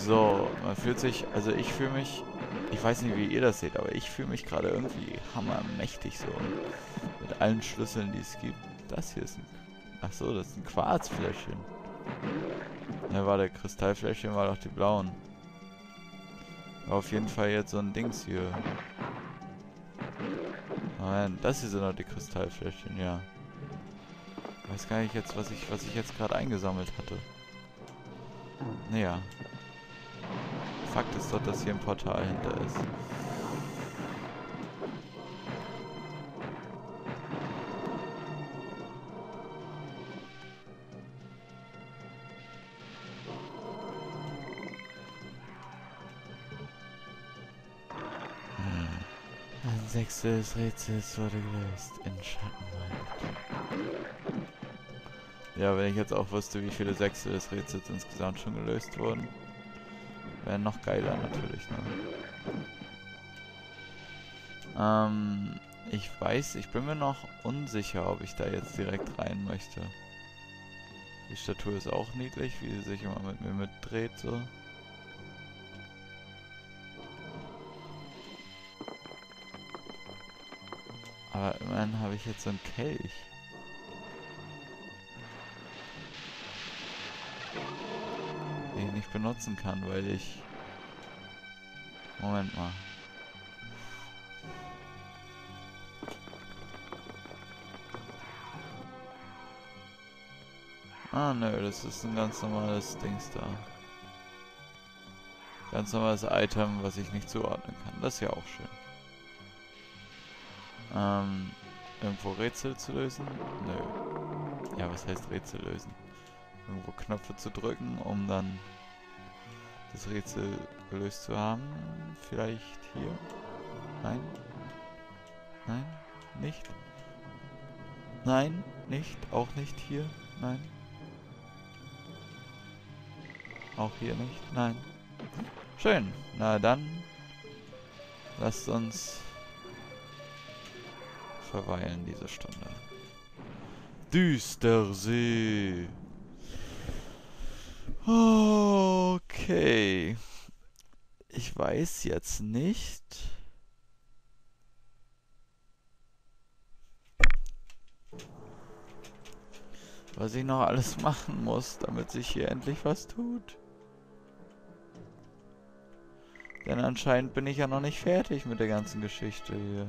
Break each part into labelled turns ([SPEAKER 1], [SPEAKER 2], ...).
[SPEAKER 1] So, man fühlt sich, also ich fühle mich, ich weiß nicht, wie ihr das seht, aber ich fühle mich gerade irgendwie hammermächtig so. Mit allen Schlüsseln, die es gibt. Das hier ist ein, ach so, das ist ein Quarzfläschchen. Ne, war der Kristallfläschchen, war doch die blauen. War auf jeden Fall jetzt so ein Dings hier. Nein, das hier sind doch die Kristallfläschchen, ja. Ich weiß gar nicht jetzt, was ich jetzt gerade eingesammelt hatte. Naja. Fakt ist doch, dass hier ein Portal hinter ist. Ein Sechstel des Rätsels wurde gelöst. In Schattenwald. Ja, wenn ich jetzt auch wüsste, wie viele Sechstel des Rätsels insgesamt schon gelöst wurden, wäre noch geiler natürlich, ne? Ich weiß, ich bin mir noch unsicher, ob ich da jetzt direkt rein möchte. Die Statue ist auch niedlich, wie sie sich immer mit mir mitdreht, so. Aber immerhin habe ich jetzt so einen Kelch. Den ich nicht benutzen kann, weil ich... Moment mal. Ah, nö, das ist ein ganz normales Dings da. Ganz normales Item, was ich nicht zuordnen kann. Das ist ja auch schön. Irgendwo Rätsel zu lösen? Nö. Ja, was heißt Rätsel lösen? Irgendwo Knöpfe zu drücken, um dann das Rätsel gelöst zu haben. Vielleicht hier? Nein? Nein? Nicht? Nein? Nicht? Auch nicht hier? Nein? Auch hier nicht? Nein? Schön. Na dann, lasst uns verweilen diese Stunde. Düstersee. Okay. Ich weiß jetzt nicht. Was ich noch alles machen muss, damit sich hier endlich was tut. Denn anscheinend bin ich ja noch nicht fertig mit der ganzen Geschichte hier.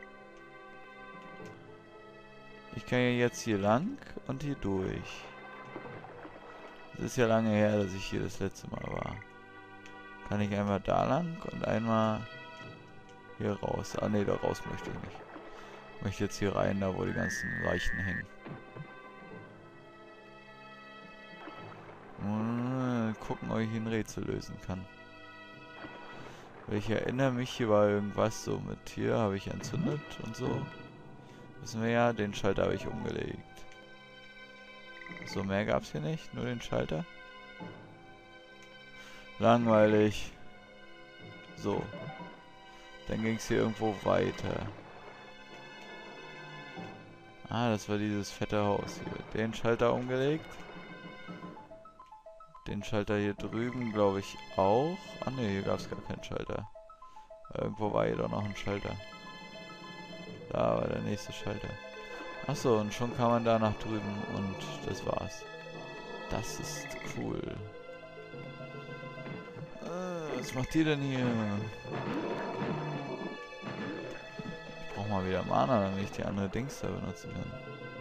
[SPEAKER 1] Ich kann ja jetzt hier lang und hier durch. Es ist ja lange her, dass ich hier das letzte Mal war. Kann ich einmal da lang und einmal hier raus. Ah ne, da raus möchte ich nicht. Ich möchte jetzt hier rein, da wo die ganzen Leichen hängen. Mal gucken, ob ich ein Rätsel lösen kann. Weil ich erinnere mich, hier war irgendwas so mit hier, habe ich entzündet und so. Wissen wir ja, den Schalter habe ich umgelegt. So, mehr gab es hier nicht, nur den Schalter. Langweilig. So. Dann ging es hier irgendwo weiter. Ah, das war dieses fette Haus hier. Den Schalter umgelegt. Den Schalter hier drüben, glaube ich, auch. Ah ne, hier gab es gar keinen Schalter. Irgendwo war hier doch noch ein Schalter. Da war der nächste Schalter. Achso, und schon kam man da nach drüben und das war's. Das ist cool. Was macht die denn hier? Ich brauche mal wieder Mana, damit ich die andere Dings da benutzen kann.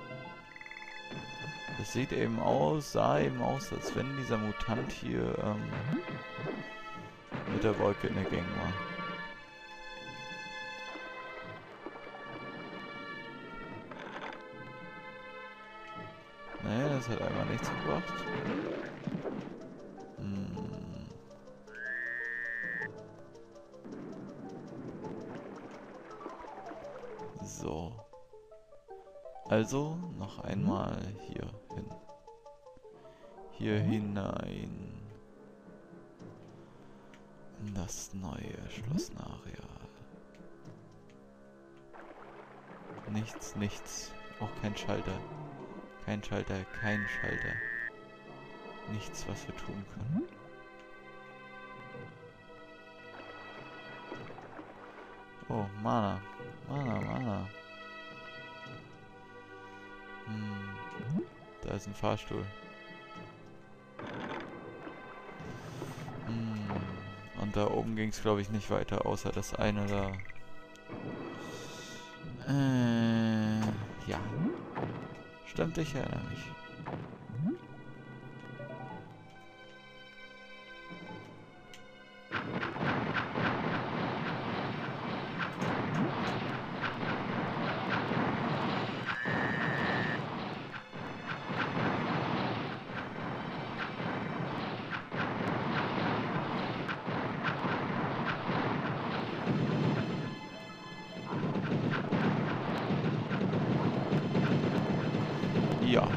[SPEAKER 1] Das sieht eben aus, sah eben aus, als wenn dieser Mutant hier mit der Wolke in der Gang war. Nee, das hat einmal nichts gebracht. So. Also, noch einmal hier hin. Hier hinein. In das neue Schlossenareal. Nichts, nichts. Auch kein Schalter. Kein Schalter, kein Schalter. Nichts, was wir tun können. Oh, Mana. Mana. Da ist ein Fahrstuhl. Und da oben ging es, glaube ich, nicht weiter, außer das eine da. Ja. Stimmt, ich erinnere mich. Ja.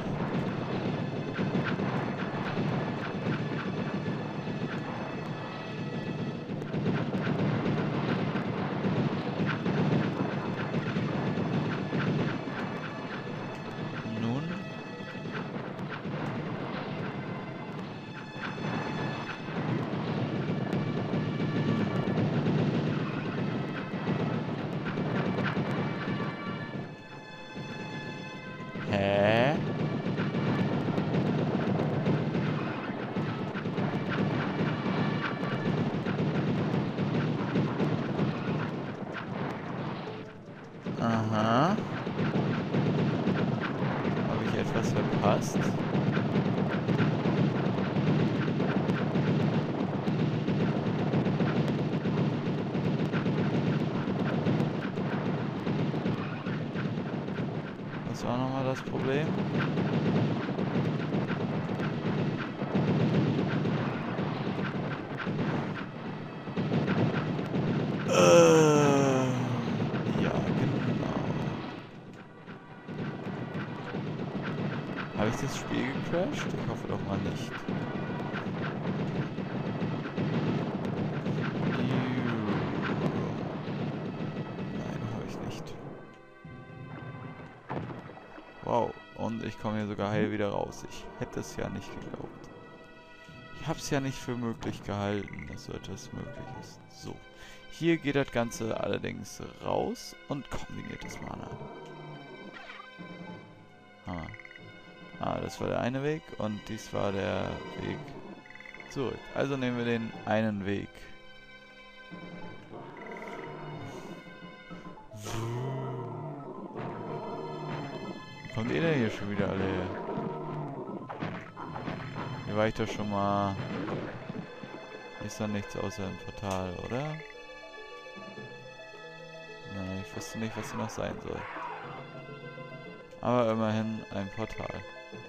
[SPEAKER 1] Nun. Hä? Aha. Habe ich etwas verpasst? Was war nochmal das Problem? Ja, genau. Habe ich das Spiel gecrashed? Ich hoffe doch mal nicht. Nein, habe ich nicht. Wow, und ich komme hier sogar heil wieder raus. Ich hätte es ja nicht geglaubt. Ich habe es ja nicht für möglich gehalten, dass so etwas möglich ist. So, hier geht das Ganze allerdings raus und kombiniertes Mana. Das war der eine Weg und dies war der Weg zurück. Also nehmen wir den einen Weg. Wo kommt ihr denn hier schon wieder alle her? Hier war ich doch schon mal. Ist doch nichts außer ein Portal, oder? Nein, ich wusste nicht, was hier noch sein soll. Aber immerhin ein Portal.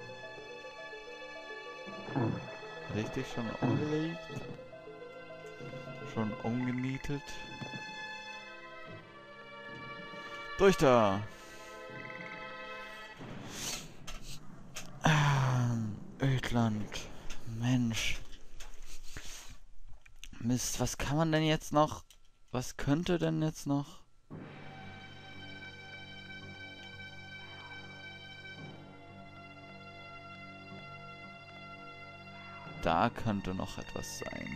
[SPEAKER 1] Richtig schon umgelegt? Schon umgenietet? Durch da! Ödland. Mensch. Mist, was kann man denn jetzt noch? Was könnte denn jetzt noch? Da könnte noch etwas sein.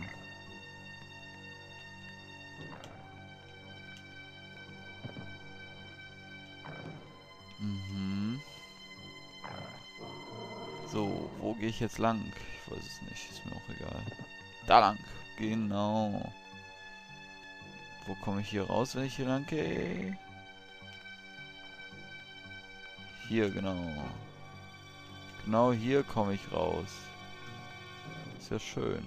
[SPEAKER 1] So, wo gehe ich jetzt lang? Ich weiß es nicht, ist mir auch egal. Da lang, genau. Wo komme ich hier raus, wenn ich hier lang gehe? Hier, genau. Genau hier komme ich raus. Ist ja schön.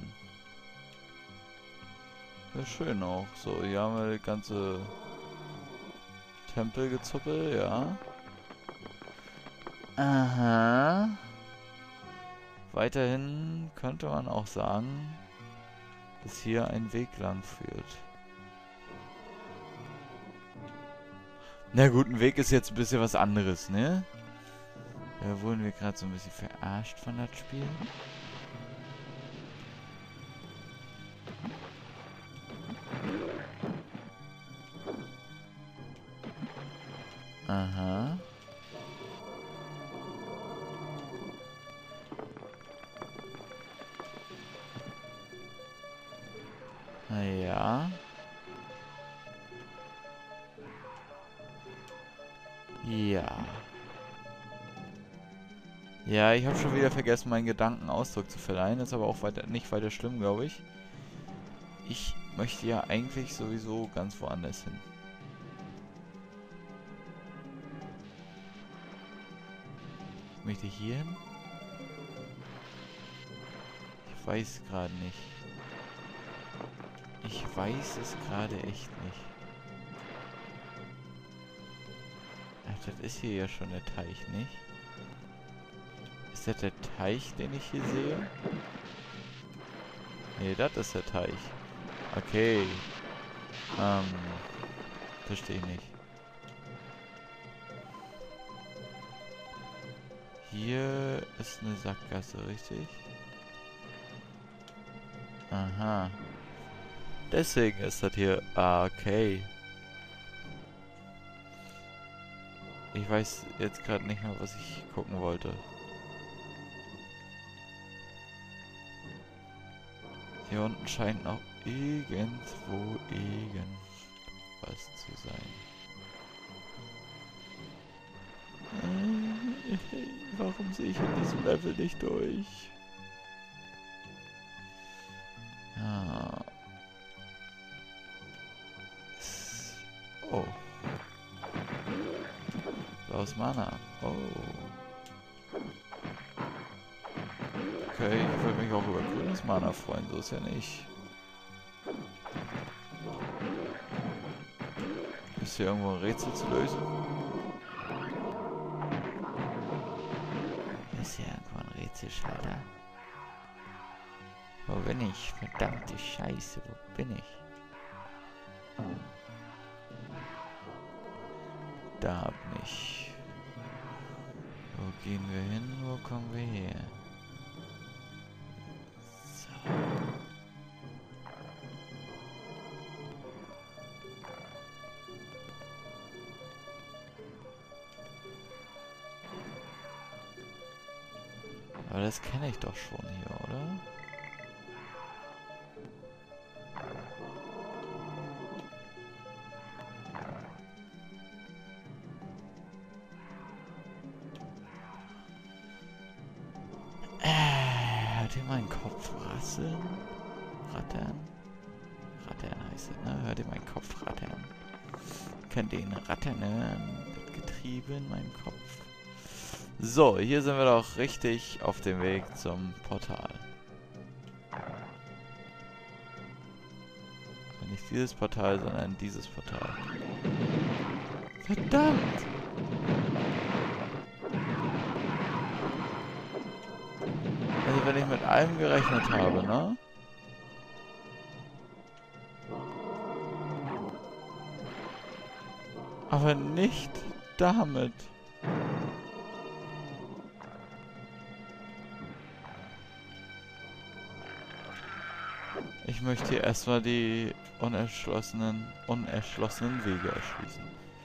[SPEAKER 1] Sehr schön auch. So, hier haben wir die ganze Tempelgezuppel, ja. Aha. Weiterhin könnte man auch sagen, dass hier ein Weg lang führt. Na gut, ein Weg ist jetzt ein bisschen was anderes, ne? Da wurden wir gerade so ein bisschen verarscht von das Spiel. Aha. Na ja. Ja, ich habe schon wieder vergessen, meinen Gedanken Ausdruck zu verleihen. Ist aber auch nicht weiter schlimm, glaube ich. Ich möchte ja eigentlich sowieso ganz woanders hin. Ich möchte hier hin? Ich weiß gerade nicht. Ich weiß es gerade echt nicht. Ach, das ist hier ja schon der Teich, nicht? Ist das der Teich, den ich hier sehe? Nee, das ist der Teich. Okay. Verstehe ich nicht. Hier ist eine Sackgasse, richtig? Aha. Deswegen ist das hier... Ah, okay. Ich weiß jetzt gerade nicht mehr, was ich gucken wollte. Hier unten scheint noch irgendwo irgendwas zu sein. Warum sehe ich in diesem Level nicht durch? Ja. Oh. Blaues Mana. Oh. Okay, ich würde mich auch über grünes Mana freuen, so ist ja nicht. Ist hier irgendwo ein Rätsel zu lösen? Ist hier irgendwo ein Rätselschalter? Wo bin ich? Verdammte Scheiße, wo bin ich? Da bin ich. Wo gehen wir hin? Wo kommen wir her? So. Aber das kenne ich doch schon hier, oder? Hört ihr meinen Kopf rasseln? Rattern? Rattern heißt es, ne? Hört ihr meinen Kopf rattern? Könnt ihr ihn rattern hören? Das Getriebe in meinem Kopf. So, hier sind wir doch richtig auf dem Weg zum Portal. Aber nicht dieses Portal, sondern dieses Portal. Verdammt! Also wenn ich mit allem gerechnet habe, ne? Aber nicht damit. Ich möchte hier erstmal die unerschlossenen Wege erschließen.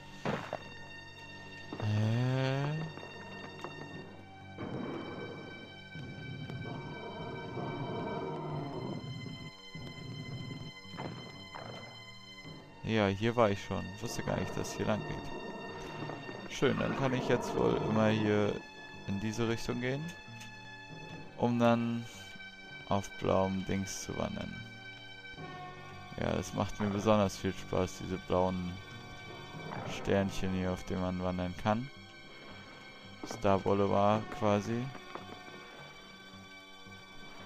[SPEAKER 1] Ja, hier war ich schon. Wusste gar nicht, dass es hier lang geht. Schön, dann kann ich jetzt wohl immer hier in diese Richtung gehen, um dann auf blauem Dings zu wandern. Ja, das macht mir besonders viel Spaß, diese blauen Sternchen hier, auf denen man wandern kann. Star Boulevard quasi.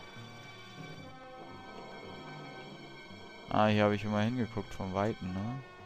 [SPEAKER 1] Ah, hier habe ich immer hingeguckt vom Weiten, ne?